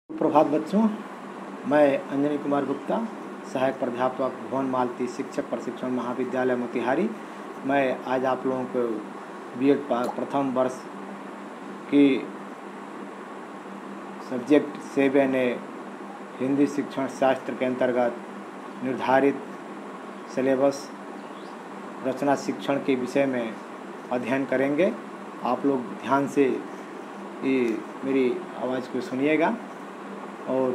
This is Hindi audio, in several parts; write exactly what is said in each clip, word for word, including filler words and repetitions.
प्रभात बच्चों, मैं अंजनी कुमार गुप्ता, सहायक प्राध्यापक भुवन मालती शिक्षक प्रशिक्षण महाविद्यालय मोतिहारी। मैं आज आप लोगों को बीएड प्रथम वर्ष की सब्जेक्ट सेवन ए हिंदी शिक्षण शास्त्र के अंतर्गत निर्धारित सिलेबस रचना शिक्षण के विषय में अध्ययन करेंगे। आप लोग ध्यान से ये मेरी आवाज़ को सुनिएगा और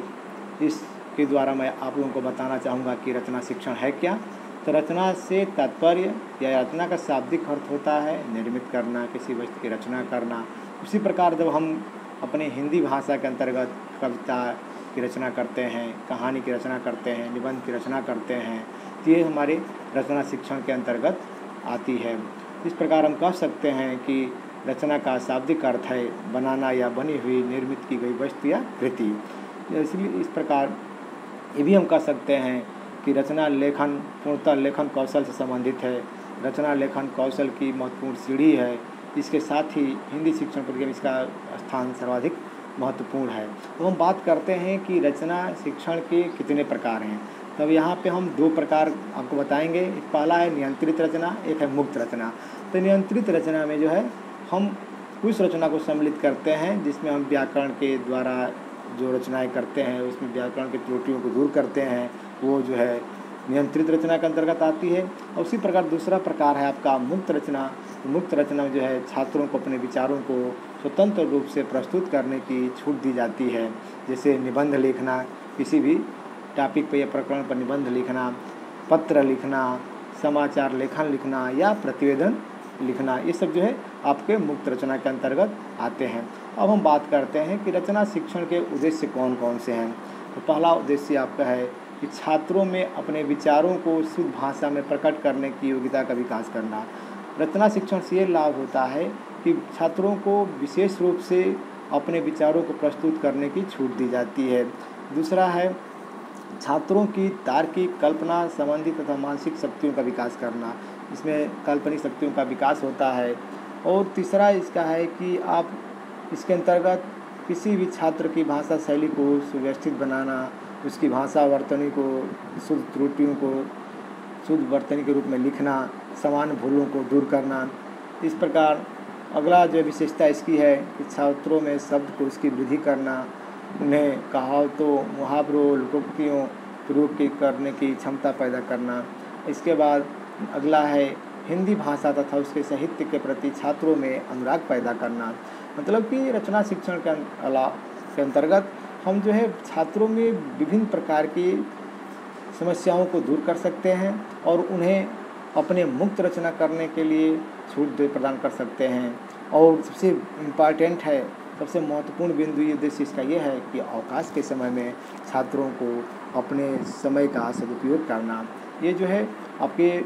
इसके द्वारा मैं आप लोगों को बताना चाहूँगा कि रचना शिक्षण है क्या। तो रचना से तात्पर्य या रचना का शाब्दिक अर्थ होता है निर्मित करना, किसी वस्तु की रचना करना। उसी प्रकार जब हम अपने हिंदी भाषा के अंतर्गत कविता की रचना करते हैं, कहानी की रचना करते हैं, निबंध की रचना करते हैं, तो ये हमारे रचना शिक्षण के अंतर्गत आती है। इस प्रकार हम कह सकते हैं कि रचना का शाब्दिक अर्थ है बनाना या बनी हुई निर्मित की गई वस्तु या कृति। इसलिए इस प्रकार ये भी हम कह सकते हैं कि रचना लेखन पूर्णतः लेखन कौशल से संबंधित है। रचना लेखन कौशल की महत्वपूर्ण सीढ़ी है। इसके साथ ही हिंदी शिक्षण प्रक्रिया में इसका स्थान सर्वाधिक महत्वपूर्ण है। तो हम बात करते हैं कि रचना शिक्षण के कितने प्रकार हैं। तब यहाँ पे हम दो प्रकार आपको बताएंगे। पहला है नियंत्रित रचना, एक है मुक्त रचना। तो नियंत्रित रचना में जो है हम उस रचना को सम्मिलित करते हैं जिसमें हम व्याकरण के द्वारा जो रचनाएं करते हैं उसमें व्याकरण की त्रुटियों को दूर करते हैं, वो जो है नियंत्रित रचना के अंतर्गत आती है। और उसी प्रकार दूसरा प्रकार है आपका मुक्त रचना। मुक्त रचना में जो है छात्रों को अपने विचारों को स्वतंत्र रूप से प्रस्तुत करने की छूट दी जाती है। जैसे निबंध लिखना, किसी भी टॉपिक पर या प्रकरण पर निबंध लिखना, पत्र लिखना, समाचार लेखन लिखना या प्रतिवेदन लिखना, ये सब जो है आपके मुक्त रचना के अंतर्गत आते हैं। अब हम बात करते हैं कि रचना शिक्षण के उद्देश्य कौन कौन से हैं। तो पहला उद्देश्य आपका है कि छात्रों में अपने विचारों को शुद्ध भाषा में प्रकट करने की योग्यता का विकास करना। रचना शिक्षण से ये लाभ होता है कि छात्रों को विशेष रूप से अपने विचारों को प्रस्तुत करने की छूट दी जाती है। दूसरा है छात्रों की तार्किक, कल्पना संबंधी तथा मानसिक शक्तियों का विकास करना। इसमें काल्पनिक शक्तियों का विकास होता है। और तीसरा इसका है कि आप इसके अंतर्गत किसी भी छात्र की भाषा शैली को सुव्यवस्थित बनाना, उसकी भाषा वर्तनी को, शुद्ध त्रुटियों को शुद्ध वर्तनी के रूप में लिखना, सामान्य भूलों को दूर करना। इस प्रकार अगला जो विशेषता इसकी है कि छात्रों में शब्द को उसकी वृद्धि करना, उन्हें कहावतों, मुहावरों, लोकोक्तियों प्रयोग की करने की क्षमता पैदा करना। इसके बाद अगला है हिंदी भाषा तथा उसके साहित्य के प्रति छात्रों में अनुराग पैदा करना। मतलब कि रचना शिक्षण के अलावा के अंतर्गत हम जो है छात्रों में विभिन्न प्रकार की समस्याओं को दूर कर सकते हैं और उन्हें अपने मुक्त रचना करने के लिए छूट प्रदान कर सकते हैं। और सबसे इम्पॉर्टेंट है, सबसे महत्वपूर्ण बिंदु ये उद्देश्य इसका ये है कि अवकाश के समय में छात्रों को अपने समय का सदुपयोग करना। ये जो है आपके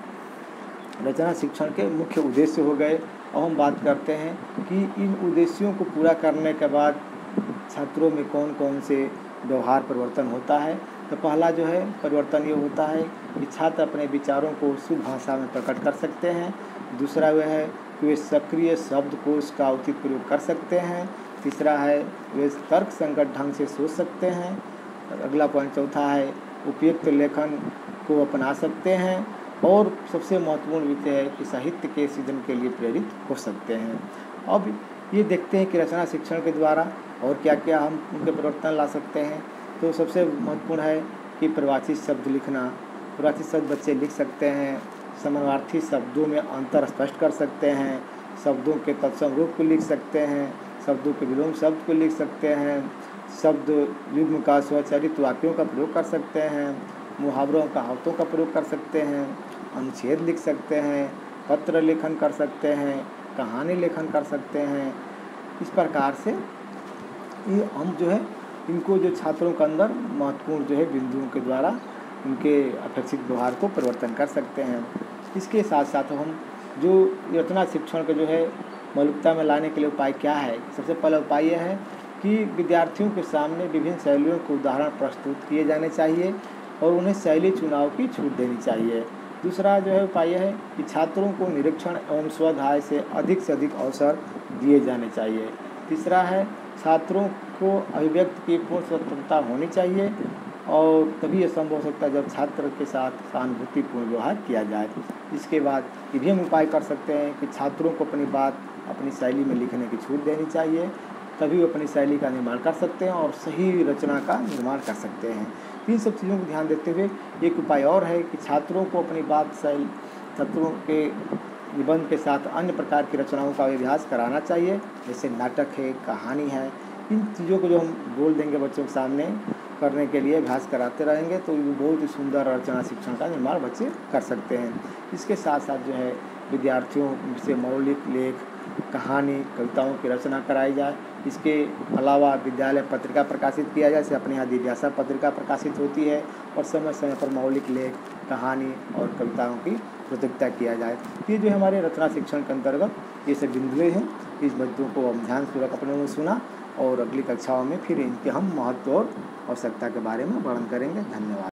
रचना शिक्षण के मुख्य उद्देश्य हो गए। और हम बात करते हैं कि इन उद्देश्यों को पूरा करने के बाद छात्रों में कौन कौन से व्यवहार परिवर्तन होता है। तो पहला जो है परिवर्तन ये होता है कि छात्र अपने विचारों को शुद्ध भाषा में प्रकट कर सकते हैं। दूसरा वह है कि वे सक्रिय शब्दकोश का उचित प्रयोग कर सकते हैं। तीसरा है वे तर्क संगत ढंग से सोच सकते हैं। अगला पॉइंट चौथा है उपयुक्त लेखन को अपना सकते हैं। और सबसे महत्वपूर्ण विषय है कि साहित्य के सृजन के लिए प्रेरित हो सकते हैं। अब ये देखते हैं कि रचना शिक्षण के द्वारा और क्या क्या हम उनके परिवर्तन ला सकते हैं। तो सबसे महत्वपूर्ण है कि परिभाषित शब्द लिखना। परिभाषित शब्द बच्चे लिख सकते हैं। समानार्थी शब्दों में अंतर स्पष्ट कर सकते हैं। शब्दों के तत्सम रूप को लिख सकते हैं। शब्दों के विलोम शब्द को लिख सकते हैं। शब्द युग्म का स्वचालित वाक्यों का प्रयोग कर सकते हैं। मुहावरों कहावतों का प्रयोग कर सकते हैं। अनुच्छेद लिख सकते हैं। पत्र लेखन कर सकते हैं। कहानी लेखन कर सकते हैं। इस प्रकार से ये हम जो है इनको जो छात्रों के अंदर महत्वपूर्ण जो है बिंदुओं के द्वारा उनके अपेक्षित व्यवहार को परिवर्तन कर सकते हैं। इसके साथ साथ हम जो रचना शिक्षण के जो है मौलिकता में लाने के लिए उपाय क्या है। सबसे पहला उपाय यह है कि विद्यार्थियों के सामने विभिन्न शैलियों के उदाहरण प्रस्तुत किए जाने चाहिए और उन्हें शैली चुनाव की छूट देनी चाहिए। दूसरा जो है उपाय है कि छात्रों को निरीक्षण एवं स्वाध्याय से अधिक से अधिक अवसर दिए जाने चाहिए। तीसरा है छात्रों को अभिव्यक्ति की पूर्ण स्वतंत्रता होनी चाहिए और तभी यह संभव हो सकता है जब छात्र के साथ सहानुभूतिपूर्ण व्यवहार किया जाए। इसके बाद ये भी हम उपाय कर सकते हैं कि छात्रों को अपनी बात अपनी शैली में लिखने की छूट देनी चाहिए, तभी वो अपनी शैली का निर्माण कर सकते हैं और सही रचना का निर्माण कर सकते हैं। इन सब चीज़ों को ध्यान देते हुए एक उपाय और है कि छात्रों को अपनी बात शैली छात्रों के निबंध के साथ अन्य प्रकार की रचनाओं का अभ्यास कराना चाहिए, जैसे नाटक है, कहानी है। इन चीज़ों को जो हम बोल देंगे बच्चों के सामने करने के लिए अभ्यास कराते रहेंगे तो ये बहुत ही सुंदर रचना शिक्षण का निर्माण बच्चे कर सकते हैं। इसके साथ साथ जो है विद्यार्थियों से मौलिक लेख, कहानी, कविताओं की रचना कराई जाए। इसके अलावा विद्यालय पत्रिका प्रकाशित किया जाए, जैसे अपने यहाँ दिव्यासा पत्रिका प्रकाशित होती है और समय समय पर मौलिक लेख, कहानी और कविताओं की प्रतियोगिता किया जाए। ये जो हमारे रचना शिक्षण के अंतर्गत ये सब बिंदुएँ हैं। इस बच्चों को हम ध्यानपूर्वक अपने में सुना और अगली कक्षाओं में फिर इनके हम महत्व और आवश्यकता के बारे में वर्णन करेंगे। धन्यवाद।